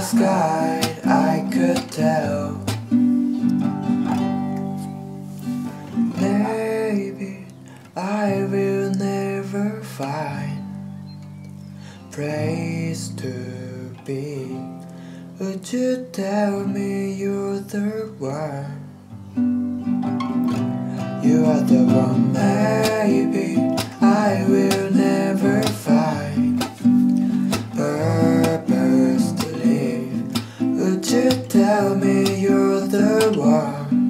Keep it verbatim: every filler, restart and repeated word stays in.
sky I could tell. Maybe I will never find place to be. Would you tell me you're the one? You are the one. Maybe I will never find purpose to live. Would you tell me you're the one?